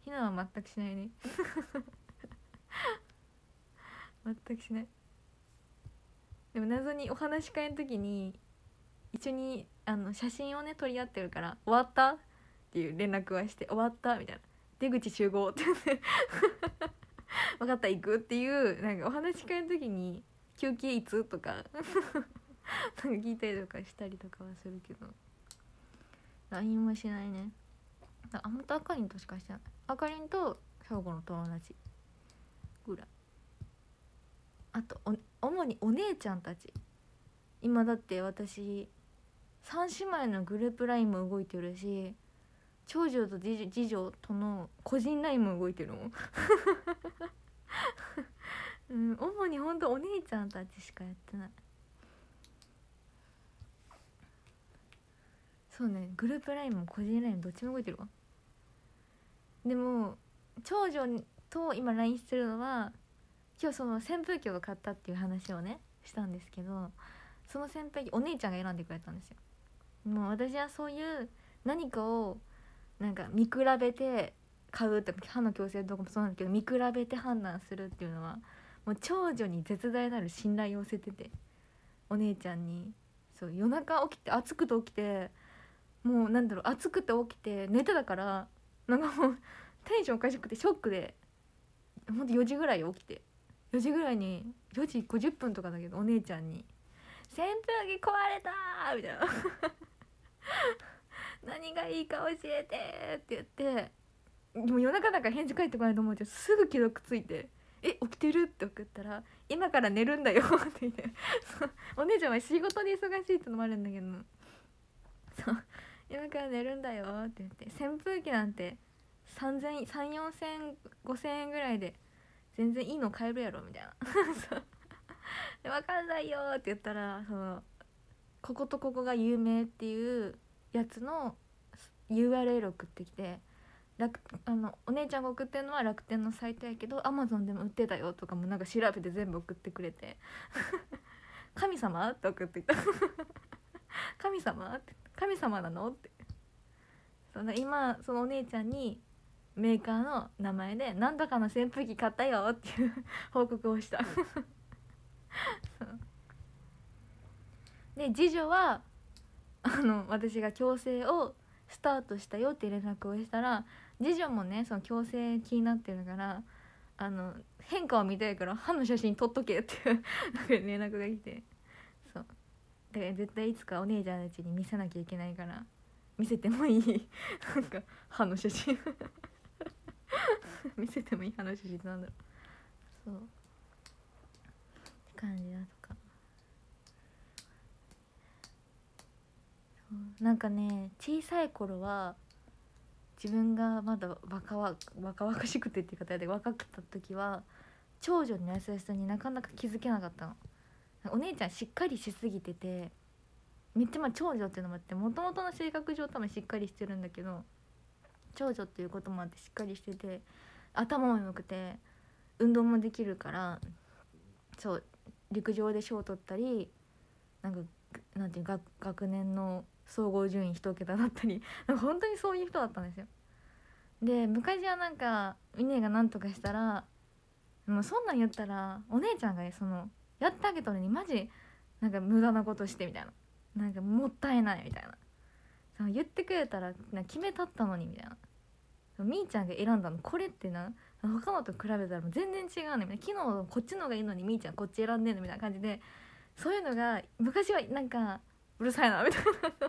ひなは全くしないね全くしない。でも謎にお話し会の時に一緒に写真をね撮り合ってるから終わったっていう連絡はして終わったみたいな出口集合って言って分かった行くっていうなんかお話し会の時に休憩いつとかなんか聞いたりとかしたりとかはするけど LINE もしないね。あんまとあかりんとしかしてない。あかりんと小五の友達ぐらい。あと主にお姉ちゃんたち今だって私3姉妹のグループ LINE も動いてるし長女と次女との個人 LINE も動いてるもんうん、主にほんとお姉ちゃんたちしかやってない。そうねグループ LINE も個人 LINE どっちも動いてるわ。でも長女と今 LINE してるのは今日その扇風機を買ったっていう話をねしたんですけどその扇風機お姉ちゃんが選んでくれたんですよ。もう私はそういう何かをなんか見比べて買うとか歯の矯正とかもそうなんだけど見比べて判断するっていうのはもう長女に絶大なる信頼を寄せててお姉ちゃんにそう夜中起きて暑くて起きてもうなんだろう暑くて起きて寝てたからなんかもうテンションおかしくてショックでほんと4時ぐらい起きて4時ぐらいに4時50分とかだけどお姉ちゃんに「扇風機壊れた!」みたいな何がいいか教えてって言ってでも夜中だから返事返ってこないと思うけどすぐ既読ついて「え起きてる?」って送ったら「今から寝るんだよ」って言ってお姉ちゃんは仕事で忙しいってのもあるんだけどそう今から寝るんだよって言って扇風機なんて3000、4000、5000円ぐらいで全然いいの買えるやろみたいなそうで分かんないよって言ったらそのこことここが有名っていうやつの URL 送ってきてお姉ちゃんが送ってるのは楽天のサイトやけど Amazon でも売ってたよとかもなんか調べて全部送ってくれて神様って送ってきた神様って神様なのって今そのお姉ちゃんにメーカーの名前で何とかの扇風機買ったよっていう報告をしたで次女は私が矯正をスタートしたよって連絡をしたら次女もねその矯正気になってるから変化を見たいから歯の写真撮っとけっていうなんか連絡が来てそうだから絶対いつかお姉ちゃんたちに見せなきゃいけないから見せてもいいなんか歯の写真見せてもいい歯の写真なんだろうそうって感じだとかなんかね小さい頃は自分がまだ若々しくてっていう方で若くった時は長女の優しさになかなか気づけなかったの。お姉ちゃんしっかりしすぎててめっちゃ長女っていうのもあってもともとの性格上多分しっかりしてるんだけど長女っていうこともあってしっかりしてて頭も良くて運動もできるからそう陸上で賞を取ったりなんていう学年の総合順位1桁だったりなんか本当にそういう人だったんですよ。で昔はなんかミネが何とかしたらもうそんなん言ったらお姉ちゃんがやってあげたのにマジなんか無駄なことしてみたいななんかもったいないみたいな言ってくれたら決めたったのにみたいなみーちゃんが選んだのこれって他のと比べたらもう全然違うねみたいな昨日こっちの方がいいのにみーちゃんこっち選んでんのみたいな感じでそういうのが昔はなんかうるさいなみたいな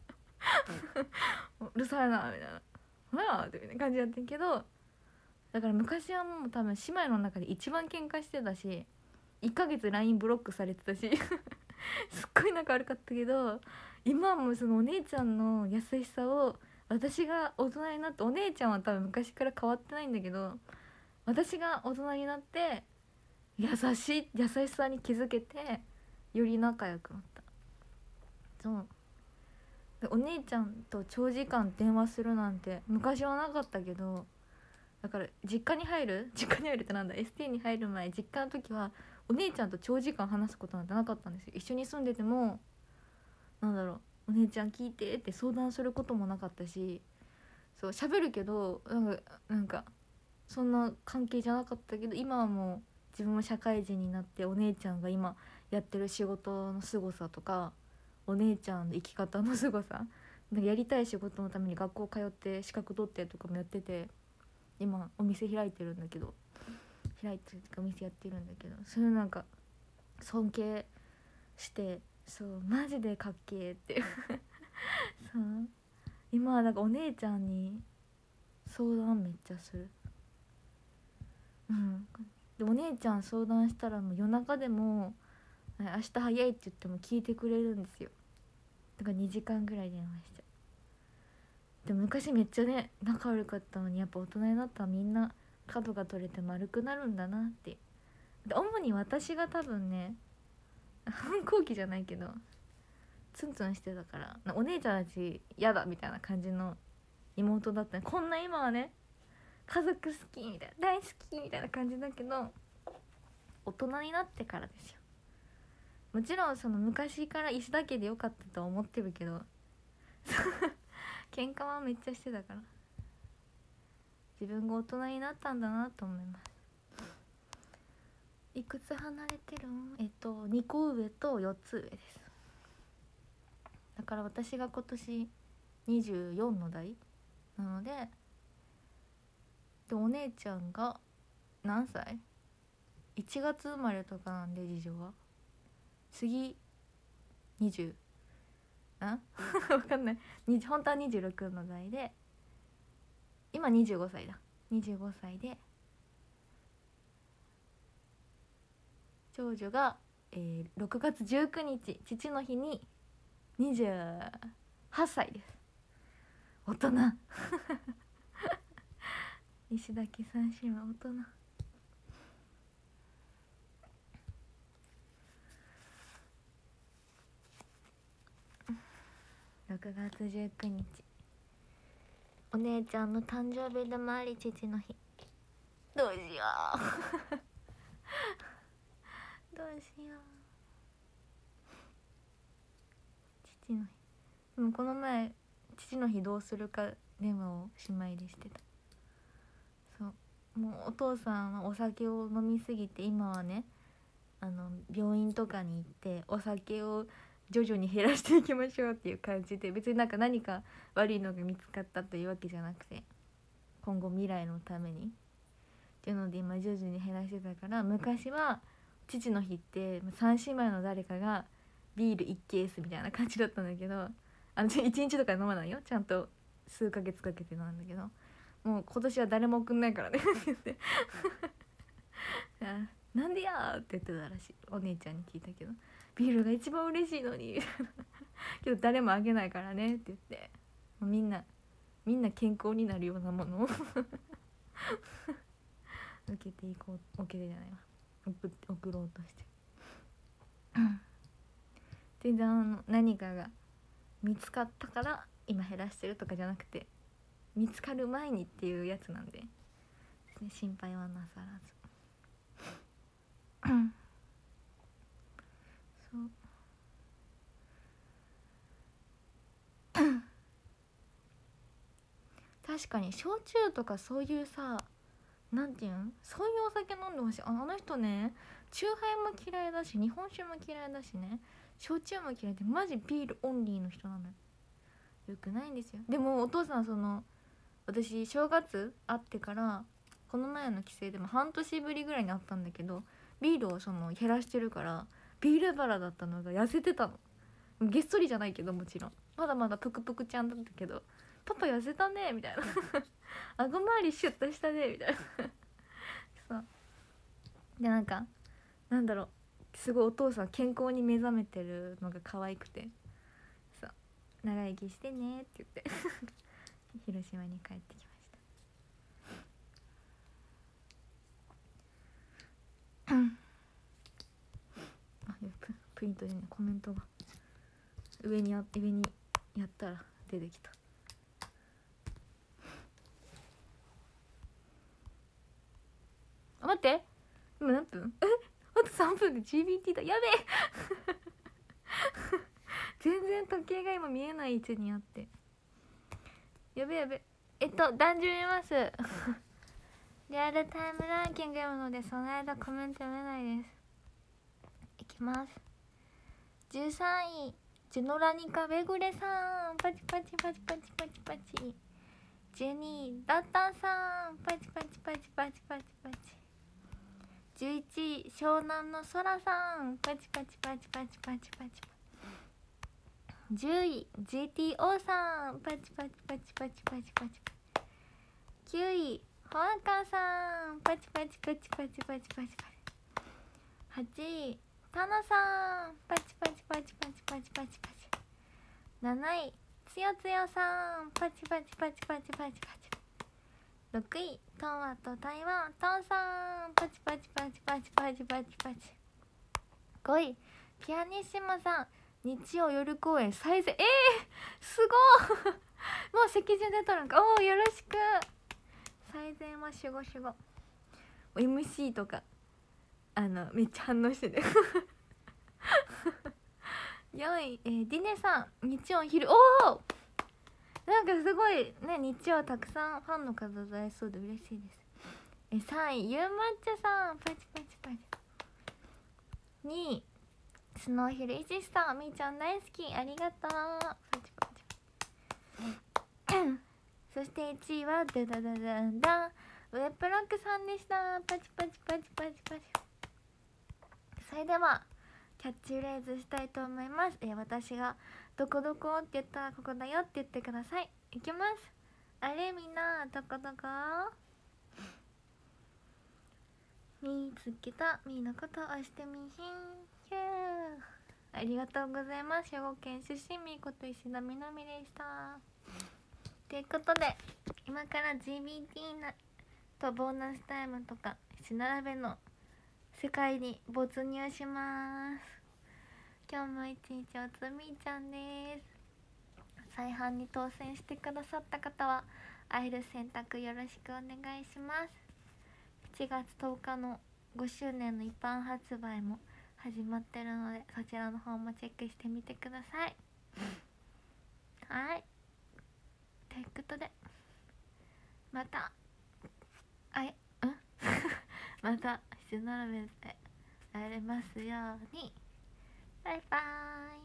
うるさいなみたいな何やってみたいな感じやってんけどだから昔はもう多分姉妹の中で一番喧嘩してたし1ヶ月 LINE ブロックされてたしすっごい仲悪かったけど今はもうそのお姉ちゃんの優しさを私が大人になってお姉ちゃんは多分昔から変わってないんだけど私が大人になって優しさに気づけてより仲良くなった。そうでお姉ちゃんと長時間電話するなんて昔はなかったけどだから実家に入るってなんだ ST に入る前実家の時はお姉ちゃんと長時間話すことなんてなかったんですよ。一緒に住んでてもなんだろうお姉ちゃん聞いてって相談することもなかったしそう喋るけどなんかそんな関係じゃなかったけど、今はもう自分も社会人になって、お姉ちゃんが今やってる仕事の凄さとか、お姉ちゃんの生き方の凄さ、なんかやりたい仕事のために学校通って資格取ってとかもやってて、今お店開いてるんだけど、開いてるってかお店やってるんだけど、それなんか尊敬して、そうマジでかっけーってそう今はなんかお姉ちゃんに相談めっちゃする。でお姉ちゃん相談したらもう夜中でも明日早いって言っても聞いてくれるんですよ。だから2時間ぐらい電話しちゃう。でも昔めっちゃね仲悪かったのに、やっぱ大人になったらみんな角が取れて丸くなるんだなって。で主に私が多分ね反抗期じゃないけどツンツンしてたから、お姉ちゃんたち嫌だみたいな感じの妹だったね。こんな今はね家族好きみたいな、大好きみたいな感じだけど、大人になってからですよ。もちろんその昔から石だけでよかったとは思ってるけど喧嘩はめっちゃしてたから、自分が大人になったんだなと思います。いくつ離れてるん2個上と4つ上です。だから私が今年24の代なので、お姉ちゃんが何歳 ?1 月生まれとかなんで、次女は次20分かんない本当は26の代で、今25歳だ。25歳で長女が、6月19日父の日に28歳です。大人石崎三姉妹大人。6月19日お姉ちゃんの誕生日でもあり父の日。どうしようどうしよう。父の日でもこの前父の日どうするか電話を姉妹でしてた。そうもうお父さんはお酒を飲みすぎて、今はね病院とかに行ってお酒を徐々に減らしていきましょうっていう感じで、別になんか何か悪いのが見つかったというわけじゃなくて、今後未来のためにっていうので今徐々に減らしてたから、昔は父の日って3姉妹の誰かがビール1ケースみたいな感じだったんだけど、1日とか飲まないよ、ちゃんと数ヶ月かけて飲んだけど、もう今年は誰も送んないからねって言ってなんでやーって言ってたらしい。お姉ちゃんに聞いたけど、ビールが一番嬉しいのにけど誰もあげないからねって言って、もうみんな健康になるようなものを受けていこう、受けてじゃないわ、送ろうとして全然何かが見つかったから今減らしてるとかじゃなくて、見つかる前にっていうやつなんで、心配はなさらずそう確かに焼酎とかそういうさ、なんていうん、そういうお酒飲んでほしい。あの人ね、酎ハイも嫌いだし日本酒も嫌いだしね、焼酎も嫌いで、マジビールオンリーの人なのよ。よくないんですよ。でもお父さん私正月会ってからこの前の帰省でも半年ぶりぐらいに会ったんだけど、ビールを減らしてるから、ビールバラだったのが痩せてたの。げっそりじゃないけど、もちろんまだまだぷくぷくちゃんだったけど、パパ痩せたねみたいな顎周りシュッとしたねみたいなそうで、なんだろう、すごいお父さん健康に目覚めてるのが可愛くて、そう長生きしてねって言って広島に帰ってきましたプリントでね、コメントが上にやったら出てきた。待って、今何分？あと3分で GBT だ。やべえ全然時計が今見えない位置にあって、やべえ断じ見ますリアルタイムランキング読むのでその間コメント読めないです。いきます。13位ジュノラニカベグレさんパチパチパチパチパチパチ。12位ダッタンさんパチパチパチパチパチパチ。11位湘南の空さんパチパチパチパチパチパチ。10位 GTO さんパチパチパチパチパチパチ。9位ホアカさんパチパチパチパチパチパチパチ。8位タナさんパチパチパチパチパチパチパチ。7位つよつよさんパチパチパチパチパチパチ。6位トマト台湾トンさんパチパチパチパチパチパチパチ。5位ピアニッシモさん日曜夜公演最善。すごいもう席順出とるんか。おおよろしく。最善は守護守護 MC とかめっちゃ反応してる4位、ディネさん日曜昼。おおなんかすごいね、日曜たくさんファンの方と会えそうで嬉しいです。3位ゆうまっちゃさんパチパチパチ。2位スノーヒルイシスさんみーちゃん大好きありがとうパチパチそして1位はダダダダンダンウェブロックさんでした。パチパチパチパチパチ。それではキャッチフレーズしたいと思います。私がどこどこって言ったらここだよって言ってください。いきます。あれみんなどこどこ見つけたみーのこと押してみひんひゅー。ありがとうございます。兵庫県出身みーこと石田みなみでした。ということで今から GBT とボーナスタイムとかし並べの世界に没入します。今日も一日おつみーちゃんです。再販に当選してくださった方は会える選択よろしくお願いします。7月10日の5周年の一般発売も始まってるのでそちらの方もチェックしてみてくださいはいということでまたまた七並べで会えますように。バイバーイ。